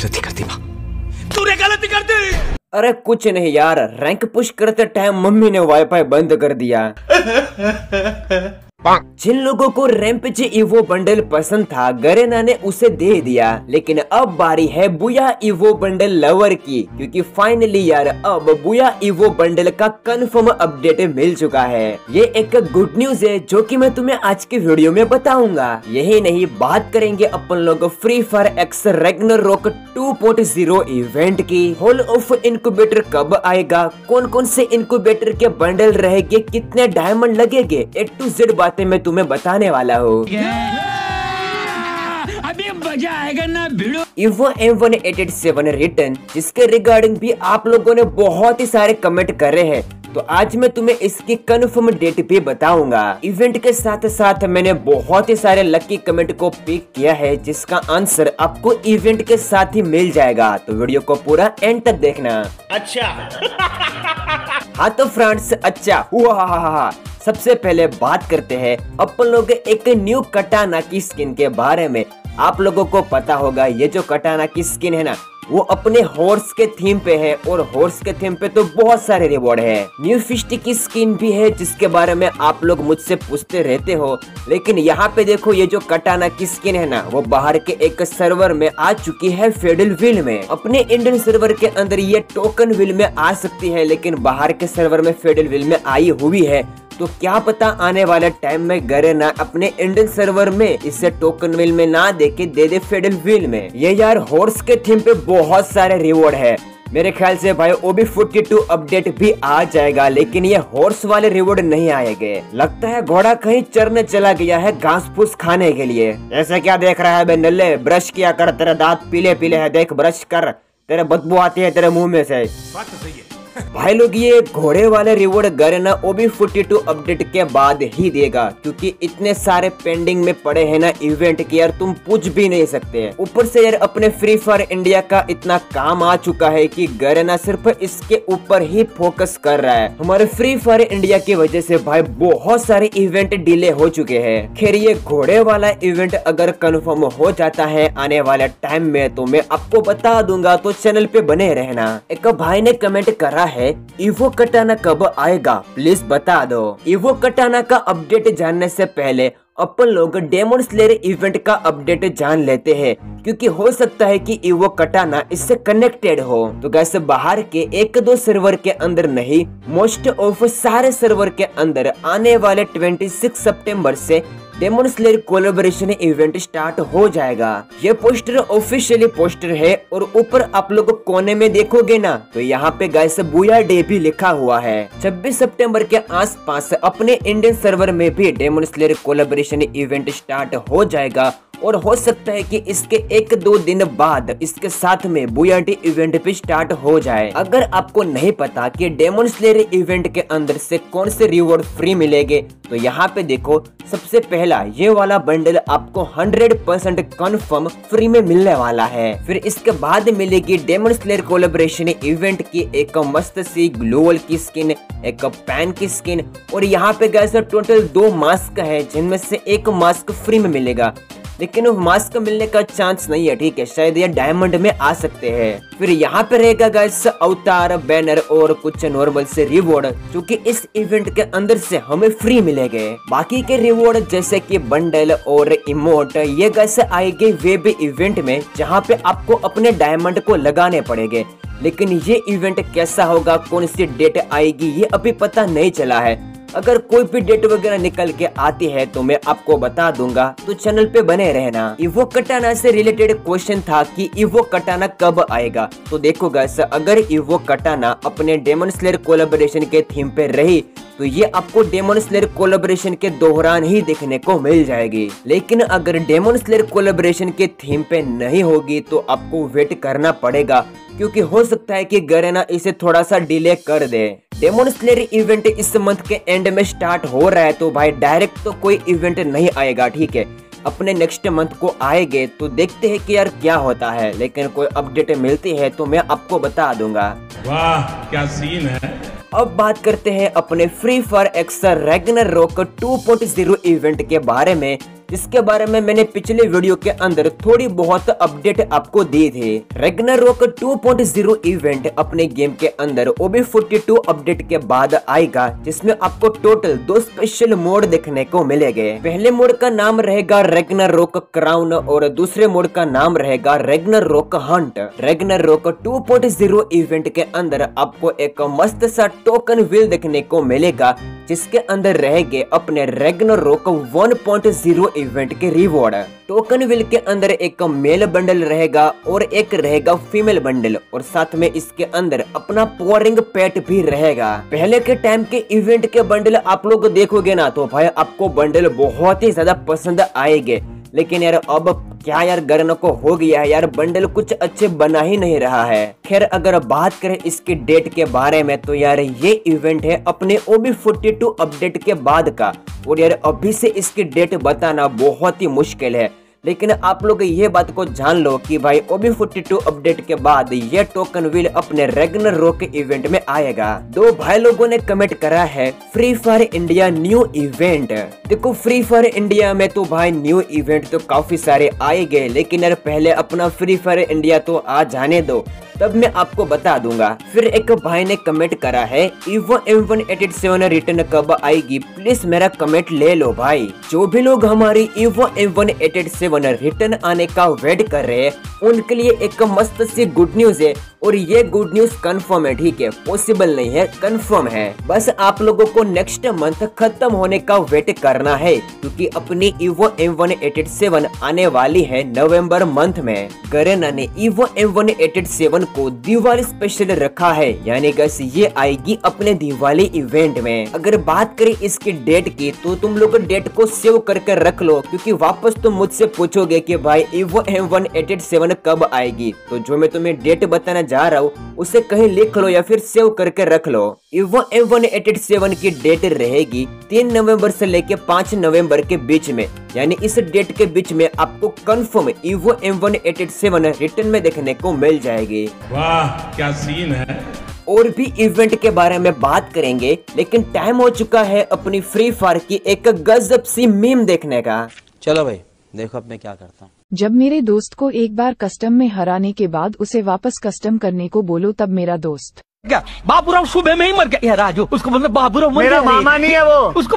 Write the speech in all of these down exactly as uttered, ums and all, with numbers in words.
गलती कर दी माँ, तूने गलती कर दी। अरे कुछ नहीं यार, रैंक पुश करते टाइम मम्मी ने वाईफाई बंद कर दिया। जिन लोगों को रैम्पेज इवो बंडल पसंद था, गरेना ने उसे दे दिया। लेकिन अब बारी है बुया इवो बंडल लवर की, क्योंकि फाइनली यार अब बुया इवो बंडल का कंफर्म अपडेट मिल चुका है। ये एक गुड न्यूज है जो कि मैं तुम्हें आज की वीडियो में बताऊंगा। यही नहीं, बात करेंगे अपन लोग Free Fire x Ragnarok two point zero event की। हॉल ऑफ इनक्यूबेटर कब आएगा, कौन कौन से इनक्यूबेटर के बंडल रहेंगे, कितने डायमंड लगेंगे, ए टू जेड बातें मैं तुम्हें बताने वाला हूँ। अभी मजा आएगा ना भिड़ो। Evo M one eight eight seven return, जिसके रिगार्डिंग भी आप लोगों ने बहुत ही सारे कमेंट करे हैं, तो आज मैं तुम्हें इसकी कंफर्म डेट भी बताऊंगा। इवेंट के साथ साथ मैंने बहुत ही सारे लकी कमेंट को पिक किया है, जिसका आंसर आपको इवेंट के साथ ही मिल जाएगा, तो वीडियो को पूरा एंड तक देखना। अच्छा। हाँ तो फ्रेंड्स, अच्छा हुआ। सबसे पहले बात करते हैं अपन लोग एक न्यू कटाना की स्किन के बारे में। आप लोगों को पता होगा ये जो कटाना की स्किन है ना, वो अपने हॉर्स के थीम पे है, और हॉर्स के थीम पे तो बहुत सारे रिवॉर्ड है। न्यू फिस्ट की स्किन भी है, जिसके बारे में आप लोग मुझसे पूछते रहते हो। लेकिन यहाँ पे देखो, ये जो कटाना की स्किन है ना, वो बाहर के एक सर्वर में आ चुकी है, फेडल व्हील में। अपने इंडियन सर्वर के अंदर ये टोकन व्हील में आ सकती है, लेकिन बाहर के सर्वर में फेडल व्हील में आई हुई है। तो क्या पता आने वाले टाइम में गरेना अपने इंडियन सर्वर में इसे टोकन व्हील में ना देके दे दे फेडल व्हील में। ये यार हॉर्स के थीम पे बहुत सारे रिवॉर्ड है। मेरे ख्याल से भाई O B forty two update भी आ जाएगा, लेकिन ये हॉर्स वाले रिवॉर्ड नहीं आएंगे। लगता है घोड़ा कहीं चरने चला गया है घास फूस खाने के लिए। ऐसा क्या देख रहा है बे नल्ले, ब्रश किया कर, तेरे दांत पीले पीले है, देख ब्रश कर, तेरे बदबू आती है तेरे मुंह में से। बात तो सही है भाई लोग, ये घोड़े वाले reward Garena O B forty two update के बाद ही देगा, क्योंकि इतने सारे पेंडिंग में पड़े हैं ना इवेंट के, यार तुम पूछ भी नहीं सकते। ऊपर से यार अपने फ्री फायर इंडिया का इतना काम आ चुका है कि गरेना सिर्फ इसके ऊपर ही फोकस कर रहा है। हमारे फ्री फायर इंडिया की वजह से भाई बहुत सारे इवेंट डिले हो चुके हैं। खैर ये घोड़े वाला इवेंट अगर कंफर्म हो जाता है आने वाले टाइम में, तो मैं आपको बता दूंगा, तो चैनल पे बने रहना। एक भाई ने कमेंट करा है, इवो कटाना कब आएगा, प्लीज बता दो। इवो कटाना का अपडेट जानने से पहले अपन लोग डेमन स्लेयर इवेंट का अपडेट जान लेते हैं, क्योंकि हो सकता है कि इवो कटाना इससे कनेक्टेड हो। तो गैस बाहर के एक दो सर्वर के अंदर नहीं, मोस्ट ऑफ सारे सर्वर के अंदर आने वाले छब्बीस सितंबर से Demon Slayer collaboration event start हो जाएगा। ये पोस्टर ऑफिशियली पोस्टर है, और ऊपर आप लोग कोने में देखोगे ना, तो यहाँ पे गाइस बुया डे भी लिखा हुआ है। छब्बीस सितंबर के आसपास अपने इंडियन सर्वर में भी Demon Slayer collaboration event start हो जाएगा, और हो सकता है कि इसके एक दो दिन बाद इसके साथ में बुयाटी इवेंट भी स्टार्ट हो जाए। अगर आपको नहीं पता कि डेमन स्लेयर इवेंट के अंदर से कौन से रिवॉर्ड फ्री मिलेंगे, तो यहाँ पे देखो, सबसे पहला ये वाला बंडल आपको हंड्रेड परसेंट कंफर्म फ्री में मिलने वाला है। फिर इसके बाद मिलेगी डेमन स्लेयर कोलैबोरेशन इवेंट की एक मस्त सी ग्लोवल की स्किन, एक पैन की स्किन, और यहाँ पे गाइस टोटल दो मास्क है, जिनमें से एक मास्क फ्री में मिलेगा, लेकिन वो मास्क मिलने का चांस नहीं है, ठीक है, शायद ये डायमंड में आ सकते हैं। फिर यहाँ पे रहेगा गाइस अवतार, बैनर और कुछ नॉर्मल से रिवॉर्ड, जो कि इस इवेंट के अंदर से हमें फ्री मिलेंगे। बाकी के रिवॉर्ड जैसे कि बंडल और इमोट, ये गाइस आएंगे वेब इवेंट में, जहाँ पे आपको अपने डायमंड को लगाने पड़ेंगे। लेकिन ये इवेंट कैसा होगा, कौन सी डेट आएगी, ये अभी पता नहीं चला है। अगर कोई भी डेट वगैरह निकल के आती है तो मैं आपको बता दूंगा, तो चैनल पे बने रहना। इवो कटाना से रिलेटेड क्वेश्चन था कि इवो कटाना कब आएगा, तो देखो गाइस, अगर इवो कटाना अपने डेमन स्लेयर कोलैबोरेशन के थीम पे रही, तो ये आपको डेमन स्लेयर कोलैबोरेशन के दौरान ही देखने को मिल जाएगी। लेकिन अगर डेमन स्लेयर कोलैबोरेशन के थीम पे नहीं होगी, तो आपको वेट करना पड़ेगा, क्योंकि हो सकता है कि गरेना इसे थोड़ा सा डिले कर दे। डेमन स्लेयर इवेंट इस मंथ के एंड में स्टार्ट हो रहा है, तो भाई डायरेक्ट तो कोई इवेंट नहीं आएगा, ठीक है, अपने नेक्स्ट मंथ को आएंगे, तो देखते हैं कि यार क्या होता है। लेकिन कोई अपडेट मिलती है तो मैं आपको बता दूंगा। वाह क्या सीन है। अब बात करते हैं अपने Free Fire x Ragnarok two point zero event के बारे में। जिसके बारे में मैंने पिछले वीडियो के अंदर थोड़ी बहुत अपडेट आपको दी थी। Ragnarok two point zero event अपने गेम के अंदर O B forty two update के बाद आएगा, जिसमें आपको टोटल दो स्पेशल मोड देखने को मिलेंगे। पहले मोड का नाम रहेगा रैग्नारोक क्राउन और दूसरे मोड का नाम रहेगा Ragnarok hunt. Ragnarok two point zero event के अंदर आपको एक मस्त सा टोकन व्हील देखने को मिलेगा, जिसके अंदर रहेंगे अपने Ragnarok one point zero event के रिवॉर्ड। टोकन व्हील के अंदर एक मेल बंडल रहेगा और एक रहेगा फीमेल बंडल, और साथ में इसके अंदर अपना पोरिंग पेट भी रहेगा। पहले के टाइम के इवेंट के बंडल आप लोग देखोगे ना तो भाई आपको बंडल बहुत ही ज्यादा पसंद आएंगे, लेकिन यार अब क्या यार गरन को हो गया है यार, बंडल कुछ अच्छे बना ही नहीं रहा है। खैर अगर बात करें इसकी डेट के बारे में तो यार ये इवेंट है अपने O B forty two update के बाद का, और यार अभी से इसकी डेट बताना बहुत ही मुश्किल है। लेकिन आप लोग ये बात को जान लो कि भाई O B forty two update के बाद ये टोकन व्हील अपने रैग्नारोक इवेंट में आएगा। दो भाई लोगों ने कमेंट करा है Free Fire India new event. देखो फ्री फायर इंडिया में तो भाई न्यू इवेंट तो काफी सारे आएंगे, लेकिन यार पहले अपना फ्री फायर इंडिया तो आ जाने दो, तब मैं आपको बता दूंगा। फिर एक भाई ने कमेंट करा है evo M one eight seven return कब आएगी, प्लीज मेरा कमेंट ले लो भाई। जो भी लोग हमारी evo M one eight seven return आने का वेट कर रहे हैं उनके लिए एक मस्त सी गुड न्यूज है, और ये गुड न्यूज कंफर्म है, ठीक है, पॉसिबल नहीं है, कंफर्म है। बस आप लोगों को नेक्स्ट मंथ खत्म होने का वेट करना है, क्योंकि अपनी evo M one eight seven आने वाली है नवंबर मंथ में। गरना ने evo M one eight seven को दिवाली स्पेशल रखा है, यानी गैस ये आएगी अपने दिवाली इवेंट में। अगर बात करें इसकी डेट की तो तुम लोग डेट को सेव करके रख लो, क्योंकि वापस तुम मुझसे पूछोगे कि भाई evo M one eight seven कब आएगी, तो जो मैं तुम्हें डेट बताना जा रहा हूँ उसे कहीं लिख लो या फिर सेव करके रख लो। Evo M one eight seven की डेट रहेगी तीन नवंबर से लेके पाँच नवंबर के बीच में, यानी इस डेट के बीच में आपको confirm evo M one eight seven return में देखने को मिल जाएगी। वाह क्या सीन है। और भी इवेंट के बारे में बात करेंगे, लेकिन टाइम हो चुका है अपनी फ्री फायर की एक गजब सी मीम देखने का। चलो भाई देखो अब मैं क्या करता हूँ। जब मेरे दोस्त को एक बार कस्टम में हराने के बाद उसे वापस कस्टम करने को बोलो, तब मेरा दोस्त क्या बाबूराव सुबह में ही मर गया राजू, उसको बोलते बाबूराव मेरा मामा नहीं है वो, उसको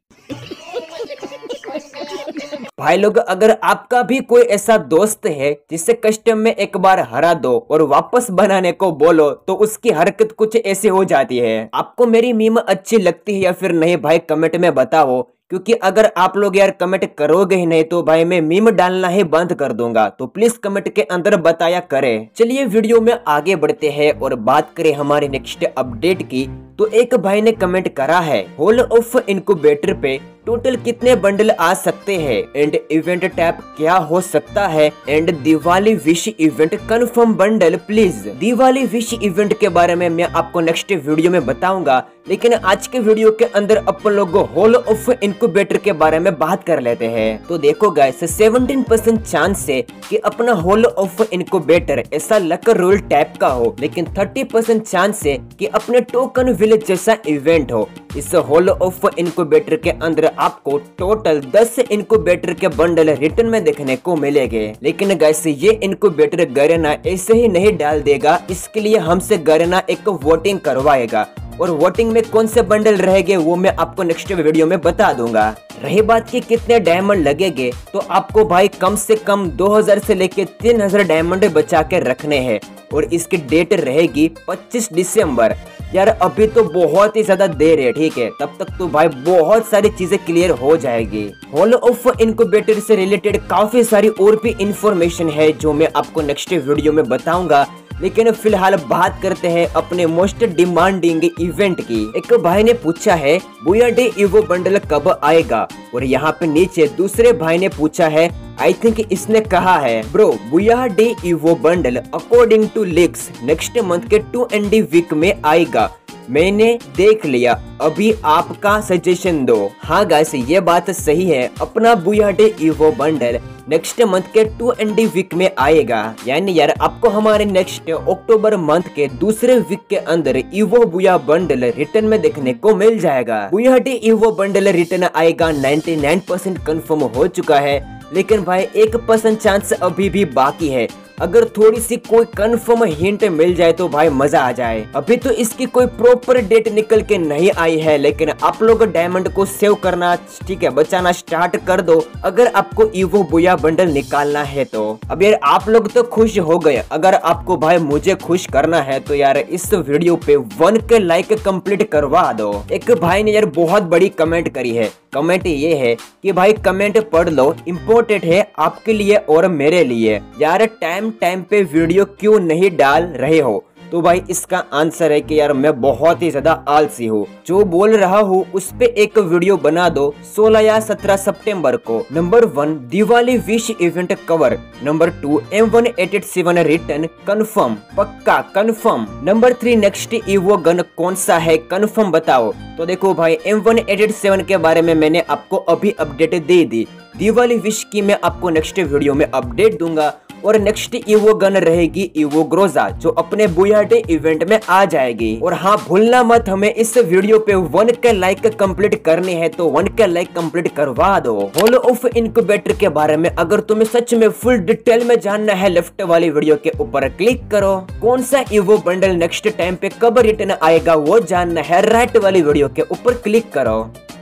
भाई लोग अगर आपका भी कोई ऐसा दोस्त है जिसे कस्टम में एक बार हरा दो और वापस बनाने को बोलो तो उसकी हरकत कुछ ऐसी हो जाती है। आपको मेरी मीम अच्छी लगती है या फिर नहीं भाई कमेंट में बताओ, क्योंकि अगर आप लोग यार कमेंट करोगे ही नहीं तो भाई मैं मीम डालना ही बंद कर दूंगा, तो प्लीज कमेंट के अंदर बताया करें। चलिए वीडियो में आगे बढ़ते हैं और बात करें हमारे नेक्स्ट अपडेट की। तो एक भाई ने कमेंट करा है होल ऑफ इनक्यूबेटर पे टोटल कितने बंडल आ सकते हैं एंड इवेंट टैप क्या हो सकता है and Diwali wish event confirm bundle please. Diwali wish event के बारे में मैं आपको नेक्स्ट वीडियो में बताऊंगा, लेकिन आज के वीडियो के अंदर अपन लोग होल ऑफ इनक्यूबेटर के बारे में बात कर लेते हैं। तो देखो गाइस सेवनटीन परसेंट चांस है कि अपना होल ऑफ इनक्यूबेटर ऐसा लक रोल टाइप का हो, लेकिन थर्टी परसेंट चांस है कि अपने टोकन विलेज जैसा इवेंट हो। इस होल ऑफ इनक्यूबेटर के अंदर आपको टोटल दस इनक्यूबेटर के बंडल रिटर्न में देखने को मिलेंगे, लेकिन गाइस ये इनक्यूबेटर गरना ऐसे ही नहीं डाल देगा, इसके लिए हमसे गरना एक वोटिंग करवाएगा और वोटिंग में कौन से बंडल रहेंगे वो मैं आपको नेक्स्ट वीडियो में बता दूंगा। रही बात की कितने डायमंड लगेंगे, तो आपको भाई कम से कम दो हज़ार से लेके तीन हज़ार डायमंड बचा के रखने हैं और इसकी डेट रहेगी पच्चीस दिसंबर। यार अभी तो बहुत ही ज्यादा देर है, ठीक है, तब तक तो भाई बहुत सारी चीजें क्लियर हो जाएगी। होल ऑफ इनक्यूबेटर से रिलेटेड काफी सारी और भी इंफॉर्मेशन है जो मैं आपको नेक्स्ट वीडियो में बताऊंगा, लेकिन फिलहाल बात करते हैं अपने मोस्ट डिमांडिंग इवेंट की। एक भाई ने पूछा है बुया डे इवो बंडल कब आएगा, और यहाँ पे नीचे दूसरे भाई ने पूछा है, आई थिंक इसने कहा है bro Booyah day evo bundle according to leaks next month के टू एंड डी वीक में आएगा। मैंने देख लिया, अभी आपका सजेशन दो। हाँ गाइस, ये बात सही है, अपना Booyah day evo bundle next month के टू एंडी वीक में आएगा। यानी यार आपको हमारे नेक्स्ट अक्टूबर मंथ के दूसरे वीक के अंदर ईवो बुया बंडल रिटर्न में देखने को मिल जाएगा। बुयाटे ईवो बंडल रिटर्न आएगा निन्यानवे परसेंट कंफर्म हो चुका है, लेकिन भाई एक परसेंट चांस अभी भी बाकी है। अगर थोड़ी सी कोई कंफर्म हिंट मिल जाए तो भाई मजा आ जाए। अभी तो इसकी कोई प्रॉपर डेट निकल के नहीं आई है, लेकिन आप लोग डायमंड को सेव करना, ठीक है, बचाना स्टार्ट कर दो अगर आपको ईवो बुया बंडल निकालना है तो। अब यार आप लोग तो खुश हो गए, अगर आपको भाई मुझे खुश करना है तो यार इस वीडियो पे वन के लाइक कंप्लीट करवा दो। एक भाई ने यार बहुत बड़ी कमेंट करी है, कमेंट ये है कि भाई कमेंट पढ़ लो, इम्पोर्टेंट है आपके लिए और मेरे लिए। यार टाइम टाइम पे वीडियो क्यों नहीं डाल रहे हो? तो भाई इसका आंसर है कि यार मैं बहुत ही ज्यादा आलसी हूँ। जो बोल रहा हूँ उस पे एक वीडियो बना दो सोलह या सत्रह सितंबर को। Number one, Diwali wish event cover. Number two, M one eight eight seven return confirm, पक्का confirm. Number three, next evo gun कौन सा है कंफर्म बताओ। तो देखो भाई M one eight eight seven के बारे में मैंने आपको अभी अपडेट दे दी, दिवाली विश की मैं आपको नेक्स्ट वीडियो में अपडेट दूंगा। और नेक्स्ट ईवो गन रहेगी ईवो ग्रोजा, जो अपने बुयाटे इवेंट में आ जाएगी। और हाँ भूलना मत, हमें इस वीडियो पे वन के लाइक कंप्लीट करने हैं, तो वन के लाइक कंप्लीट करवा दो। होलो ऑफ इनक्यूबेटर के बारे में अगर तुम्हें सच में फुल डिटेल में जानना है, लेफ्ट वाली वीडियो के ऊपर क्लिक करो। कौन सा ईवो बंडल नेक्स्ट टाइम पे कब रिटर्न आएगा वो जानना है, राइट वाली वीडियो के ऊपर क्लिक करो।